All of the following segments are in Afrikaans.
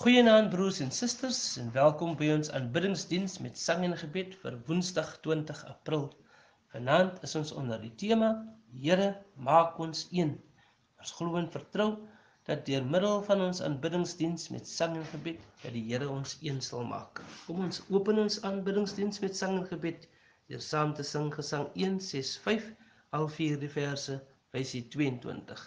Goeienaand broers en susters en welkom by ons aanbiddingsdiens met sang en gebed vir Woensdag 20 April. Vanaand is ons onder die tema Here, maak ons een. Ons glo en vertrou dat deur middel van ons aanbiddingsdiens met sang en gebed dat die Here ons een sal maak. Kom ons open ons aanbiddingsdiens met sang en gebed deur saam te sing gesang 165 al 4 die verse versie 22.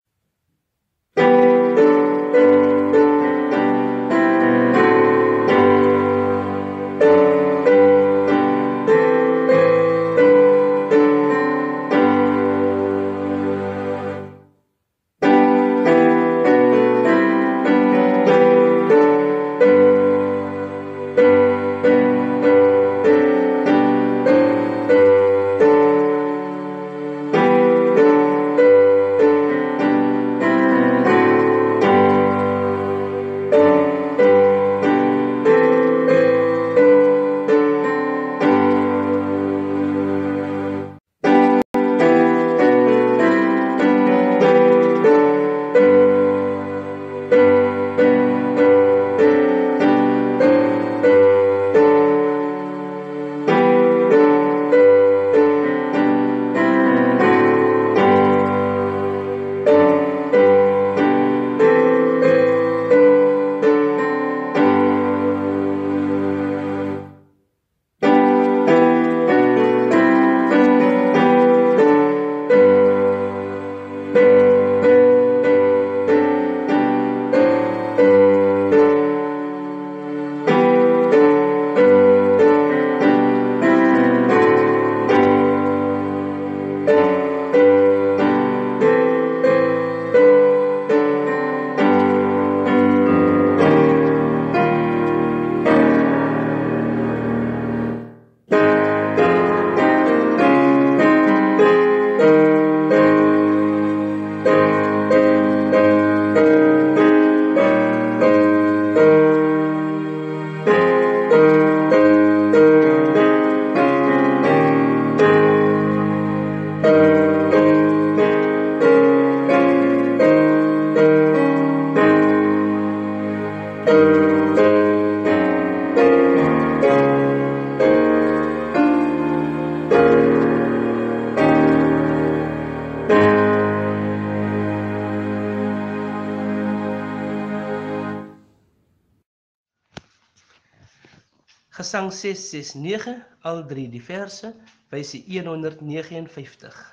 Gesang 669, al 3 die verse, versie 159.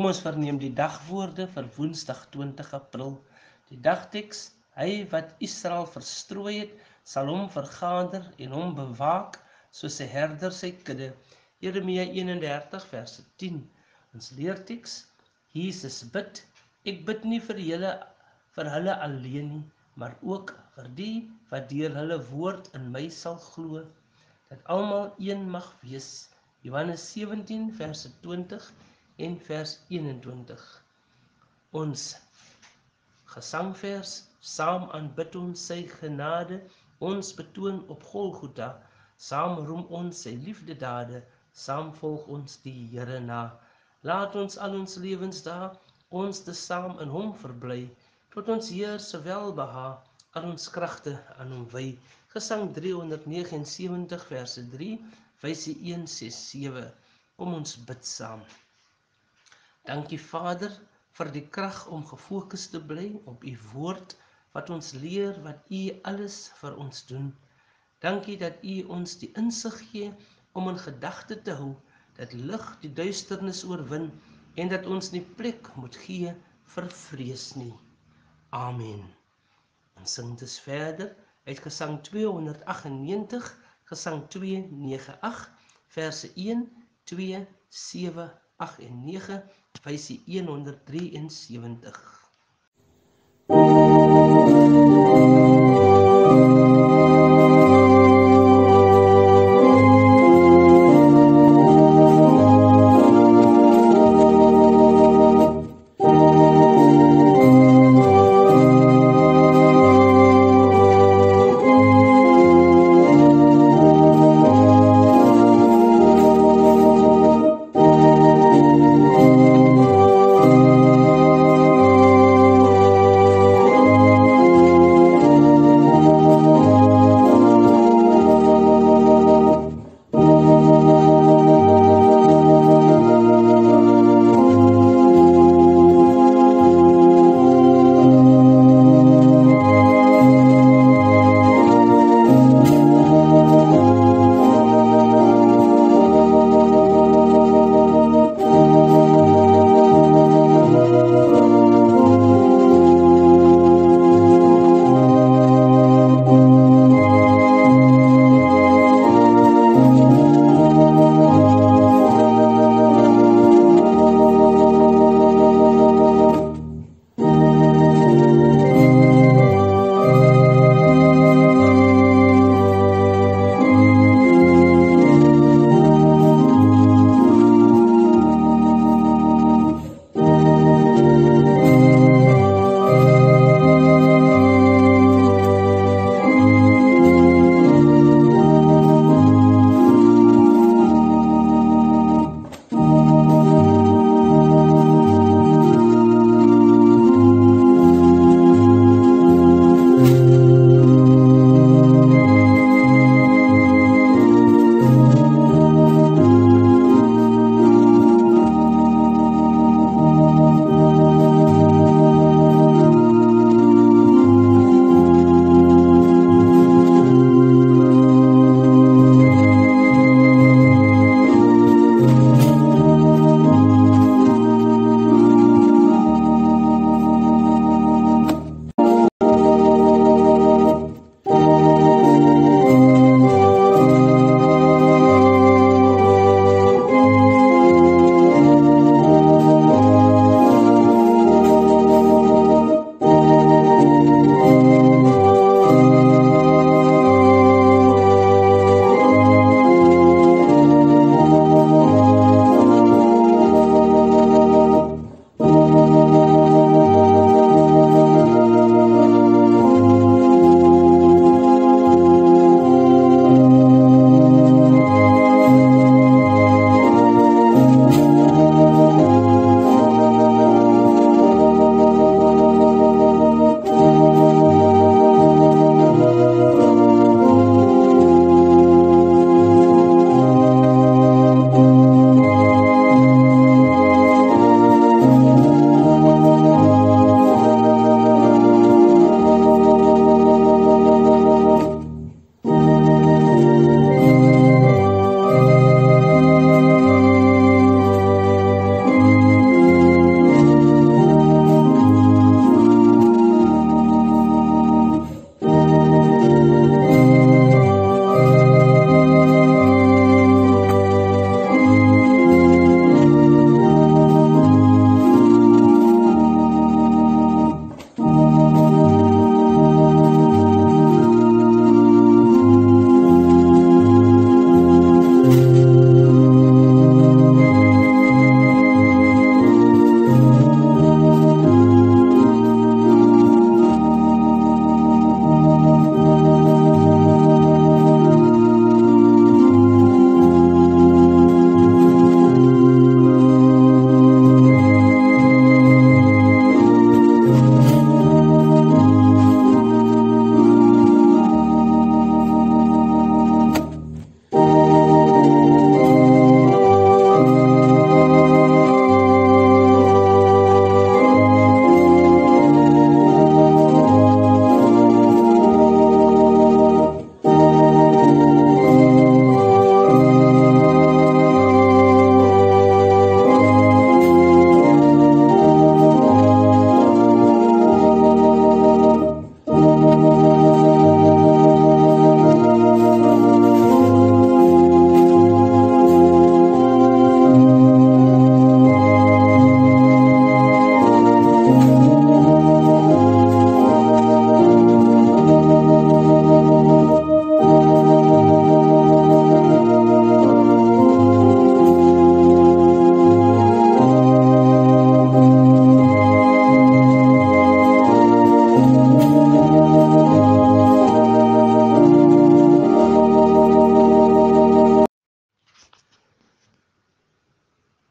Kom ons verneem die dagwoorde vir Woensdag 20 April. Die dagteks: Hy wat Israel verstrooi het, sal hom vergader en hom bewaak, soos 'n herder sy kudde. Jeremia 31 vers 10. Ons leerteks: Jesus bid, ek bid nie vir hulle alleen nie, maar ook vir die wat deur hulle woord in my sal glo, dat almal een mag wees. Johannes 17 vers 20 en vers 21. Ons gesangvers: saam aanbid ons sy genade, ons betoon op Golgotha, saam roem ons sy liefdedade, saam volg ons die Here na. Laat ons al ons lewensdae ons te saam in hom verbly, tot ons Heer se welbehae, al ons kragte aan hom wy. Gesang 379 verse 3, wysie 1, 6, 7. Kom ons bid saam. Dankie Vader vir die krag om gefokus te bly op u woord, wat ons leer wat u alles vir ons doen. Dankie dat u ons die insig gee om in gedagte te hou, dat lig die duisternis oorwin, en dat ons nie plek moet gee vir vrees nie. Amen. Ons sing dus verder uit Gesang 298, Gesang 298, verse 1, 2, 7, 8 en 9, wysie 173.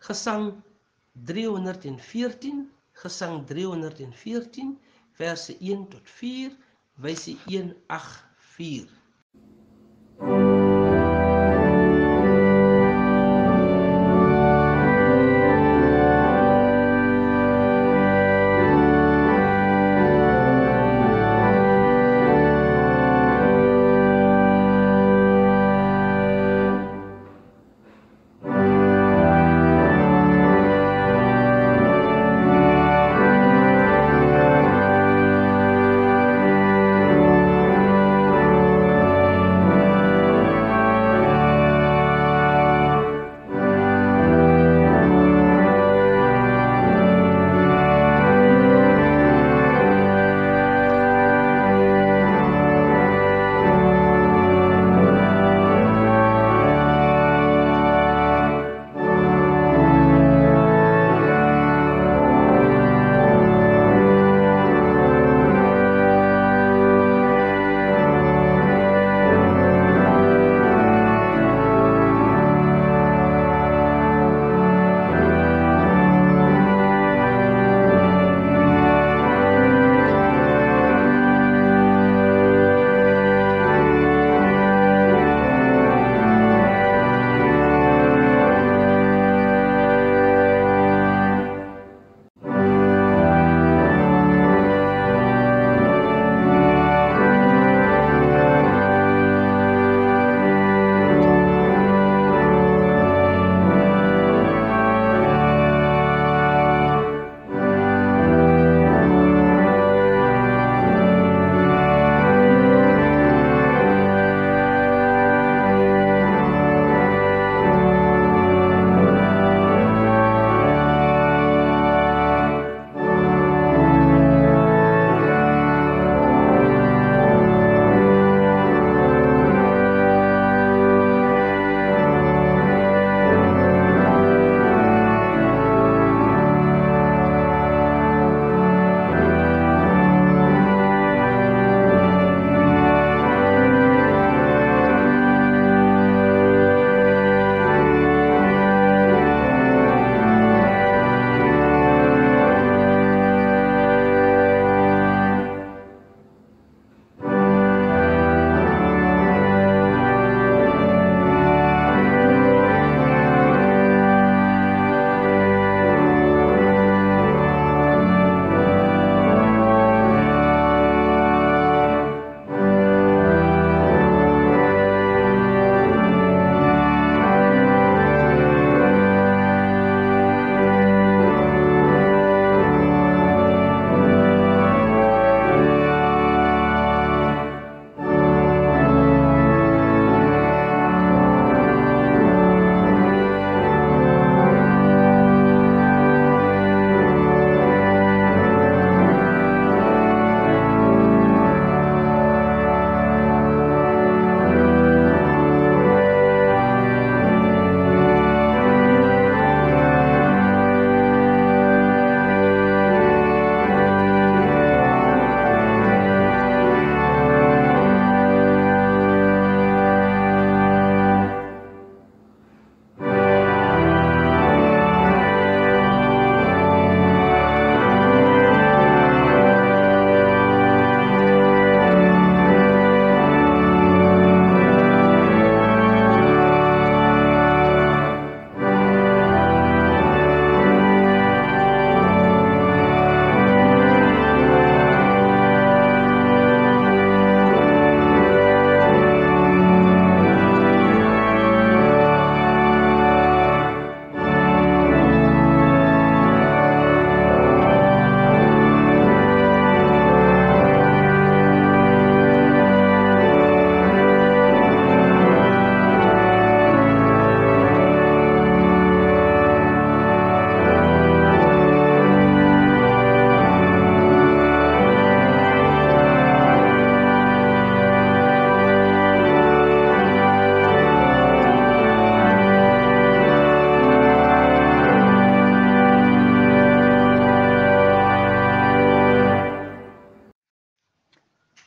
Gesang 314, Gesang 314, verse 1 tot 4, wysie 184.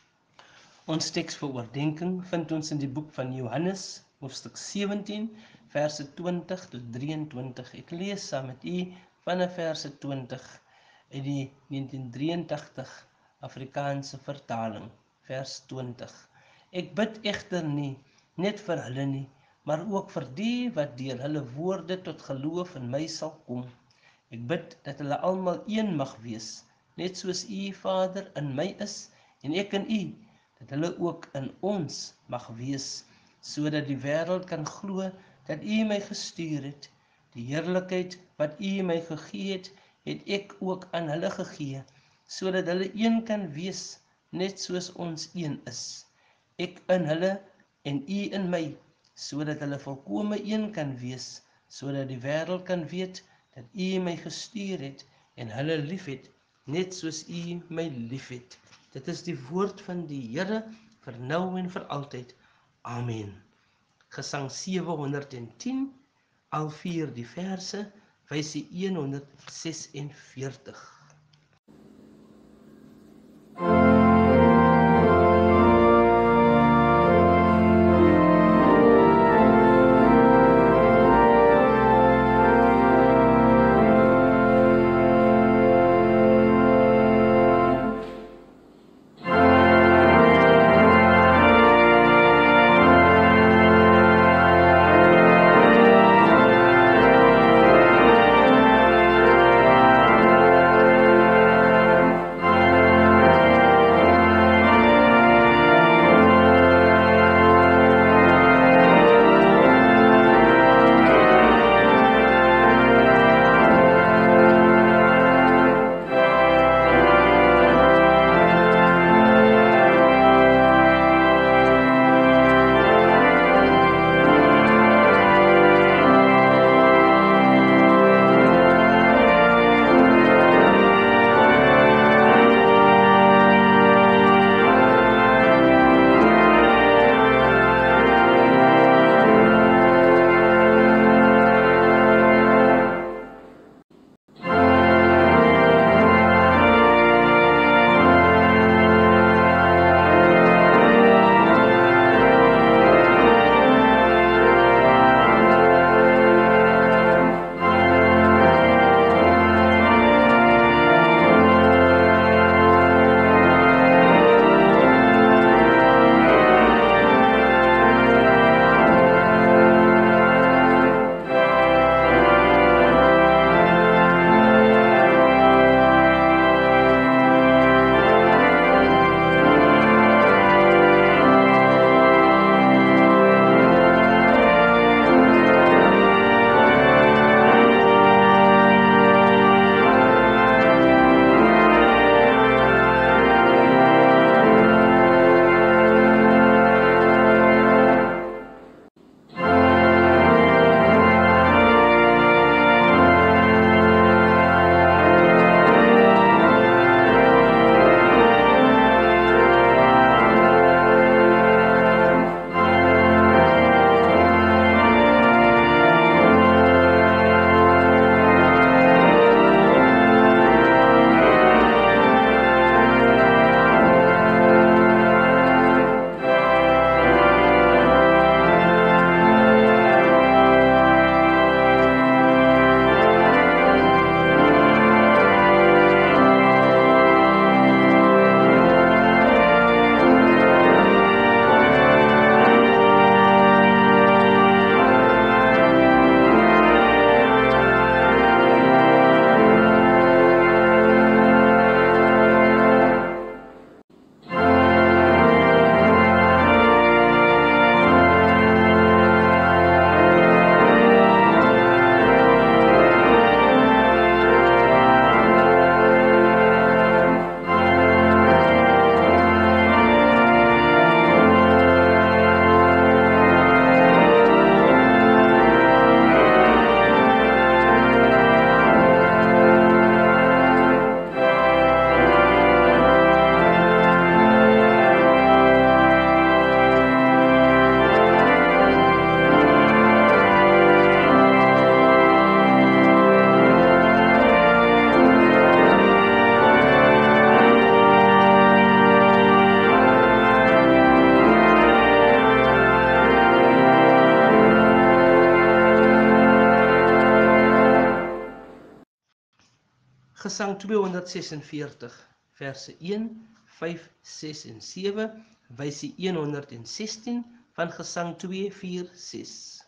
Ons teks vir oordenking vind ons in die boek van Johannes, hoofstuk 17, verse 20 tot 23. Ek lees saam met u vanaf verse 20 uit die 1983 Afrikaanse vertaling, vers 20. Ek bid egter nie net vir hulle nie, maar ook vir die wat deur hulle woorde tot geloof in my sal kom. Ek bid dat hulle almal een mag wees, net soos u, Vader, in my is en ek in u, dat hulle ook in ons mag wees, sodat die wêreld kan glo dat u my gestuur het. Die heerlikheid wat u my gegee het, het ek ook aan hulle gegee, sodat hulle een kan wees, net soos ons een is. Ek in hulle en u in my, sodat hulle volkome een kan wees, sodat die wêreld kan weet dat u my gestuur het en hulle liefhet, net soos u my liefhet. Dit is die woord van die Here vir nou en vir altyd. Amen. Gesang 710, al 4 die verse, wysie 146. Gesang 246, verse 1, 5, 6 en 7, wysie 116 van Gesang 2, 4, 6.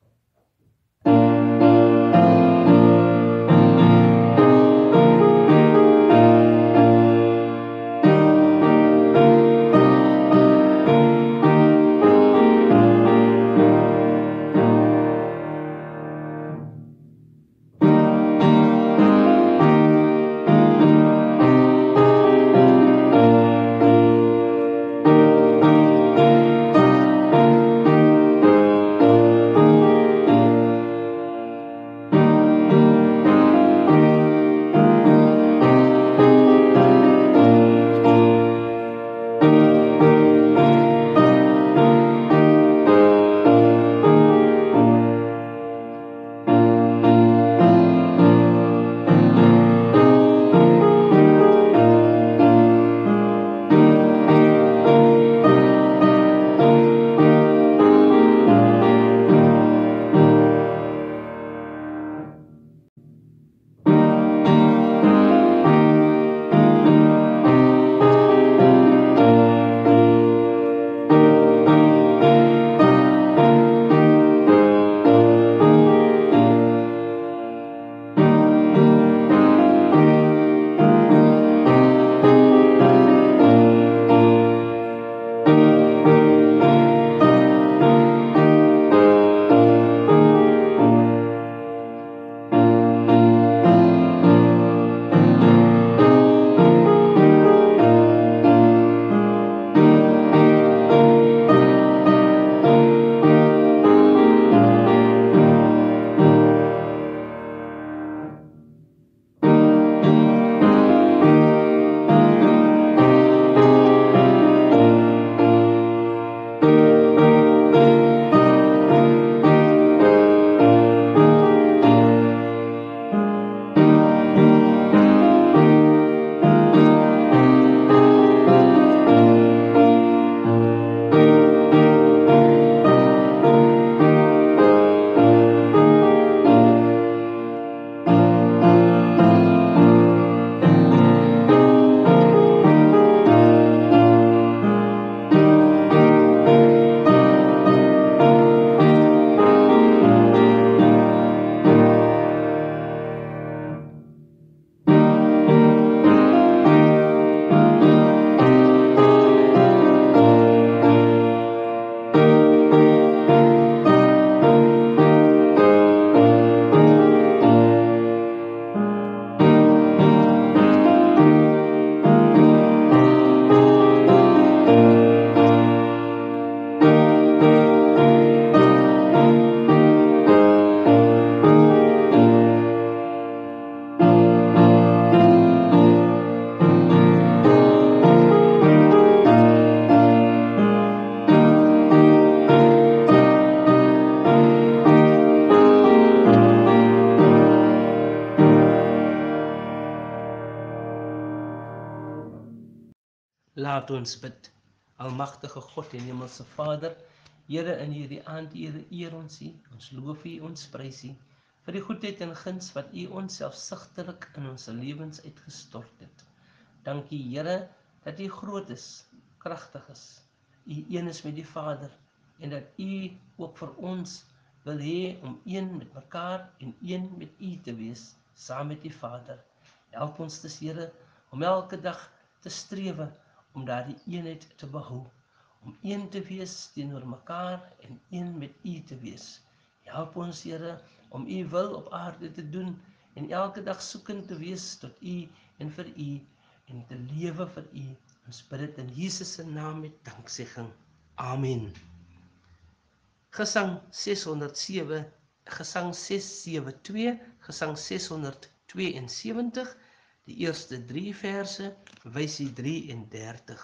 Laat ons bid. Almagtige God en Hemelse Vader, Here, in hierdie aand, Here, eer ons U, ons loof U, ons prys U, vir die goedheid en guns wat U ons selfsugtelik in ons lewens uitgestort het. Dankie, Here, dat U groot is, kragtig is, U een is met die Vader, en dat U ook vir ons wil hê om een met mekaar en een met U te wees, saam met die Vader. Help ons dus, Here, om elke dag te strewe, om daardie eenheid te behou, om een te wees teenoor mekaar en een met U te wees. Help ons, Here, om U wil op aarde te doen en elke dag soekend te wees tot U en vir U en te lewe vir U. Ons bid dit in Jesus se naam met danksegging. Amen. Gesang 607, Gesang 672, Gesang 672, die eerste 3 verse, wysie 33.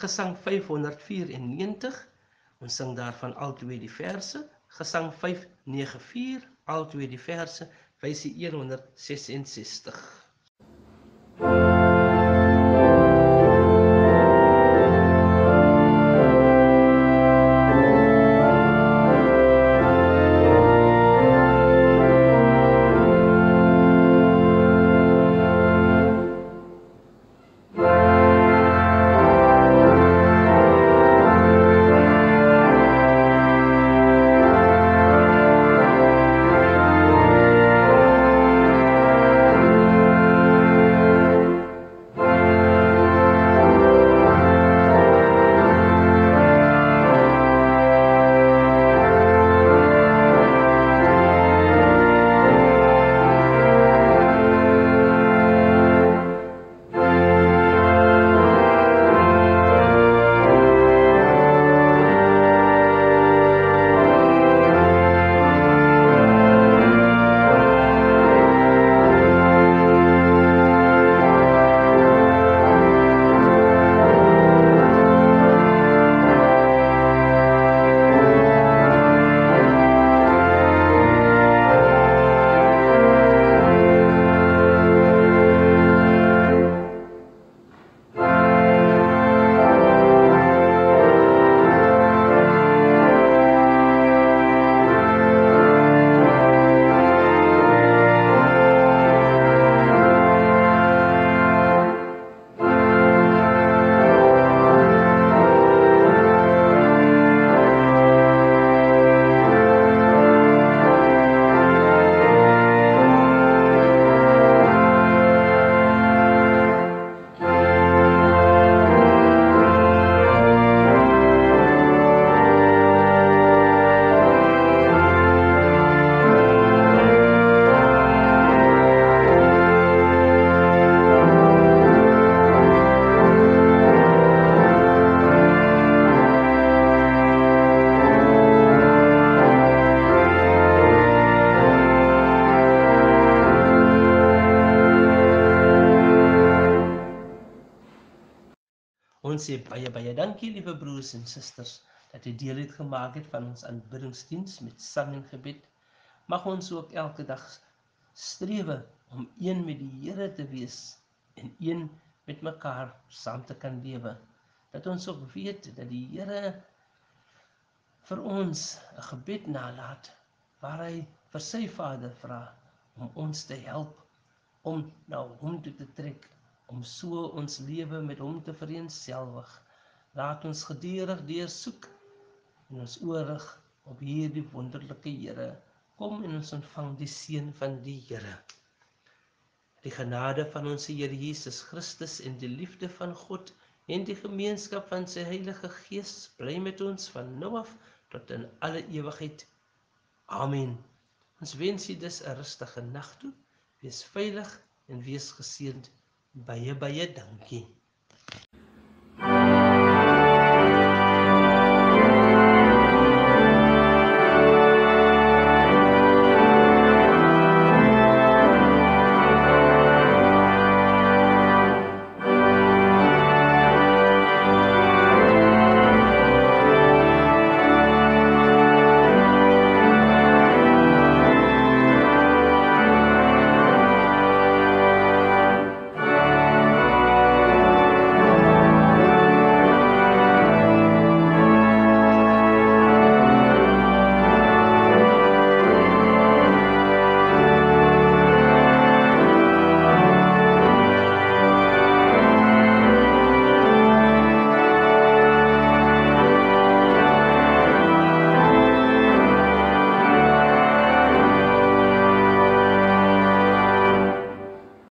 gesang 594, ons sing daarvan al twee die verse, gesang 594, al twee die verse, versie 166. Ons sê baie dankie, liewe broers en susters, dat u deel het gemaak het van ons aanbiddingsdiens met sang en gebed. Mag ons ook elke dag strewe om een met die Here te wees en een met mekaar saam te kan lewe. Dat ons ook weet dat die Here vir ons 'n gebed nalaat, waar hy vir sy Vader vra om ons te help om na hom toe te trek, om so ons lewe met hom te vereenselwig. Laat ons gedurig deursoek en ons oorig op hierdie wonderlike Here. Kom en ons ontvang die seën van die Here. Die genade van ons Here Jesus Christus en die liefde van God en die gemeenskap van sy Heilige Gees bly met ons van nou af tot in alle ewigheid. Amen. Ons wens u dus 'n rustige nag toe. Wees veilig en wees geseënd. Baie dankie.